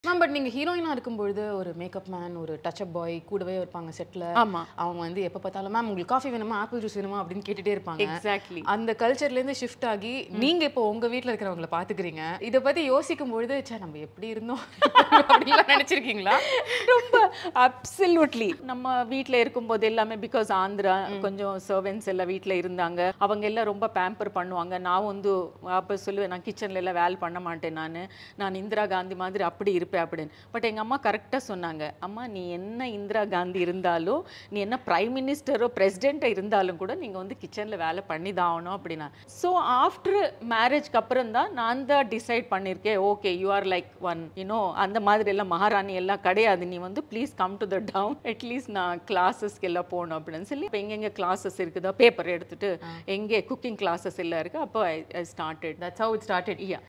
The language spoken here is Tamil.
மேம் பட் நீங்க ஹீரோயினா இருக்கும்போது ஒரு மேக்கப் மேன் ஒரு டச்சப் பாய் கூடவே இருப்பாங்க செட்ல. ஆமா. அவங்க வந்து எப்ப பார்த்தாலும் மேம் உங்களுக்கு காஃபி வேணுமா ஆப்பிள் ஜூஸ் வேணுமா அப்படின்னு கேட்டுட்டே இருப்பாங்க. எக்ஸாக்ட்லி. அந்த கல்ச்சர்ல இருந்து ஷிஃப்ட் ஆகி நீங்க இப்போ உங்க வீட்ல இருக்கிறவங்கள பாத்துக்கிறீங்க. இத பத்தி யோசிக்கும் பொழுது ச்சே நம்ம எப்படி இருந்தோம் அப்படிலாம் நினைச்சிருக்கீங்களா? ரொம்ப அப்சல்யூட்லி. நம்ம வீட்ல இருக்கும்போது எல்லாமே பிகாஸ் ஆந்திரா கொஞ்சம் சர்வெண்ட்ஸ் எல்லாம் வீட்ல இருந்தாங்க. அவங்க எல்லாம் ரொம்ப பேம்பர் பண்ணுவாங்க. நான் வந்து அப்ப சொல்லுவேன் நான் கிச்சன்ல எல்லாம் வேலை பண்ண மாட்டேன் நான் இந்திரா காந்தி மாதிரி அப்படி இருப்பேன் அப்படின்னு. பட் எங்க அம்மா கரெக்டா சொன்னாங்க, அம்மா நீ என்ன இந்திரா காந்தி இருந்தாலும் நீ என்ன பிரைம் மினிஸ்டரோ பிரசிடென்ட்டோ இருந்தாலும் கூட நீங்க வந்து கிச்சன்ல வேலை பண்ணி தான் ஆகணும் அப்படின்னா. ஸோ ஆஃப்டர் மேரேஜ்க்கு அப்புறம் தான் நான் தான் டிசைட் பண்ணியிருக்கேன், okay you are like one you know அந்த மாதிரி எல்லாம் மகாராணி எல்லாம் கிடையாது, நீ வந்து please come to the town at least நான் கிளாஸஸ்க்கு எல்லாம் போகணும் அப்படின்னு சொல்லி இப்போ எங்கெங்கே கிளாஸஸ் இருக்குதோ பேப்பர் எடுத்துட்டு எங்கே குக்கிங் கிளாஸஸ் எல்லாம் இருக்கு அப்போ I started. That's how it started. Yeah.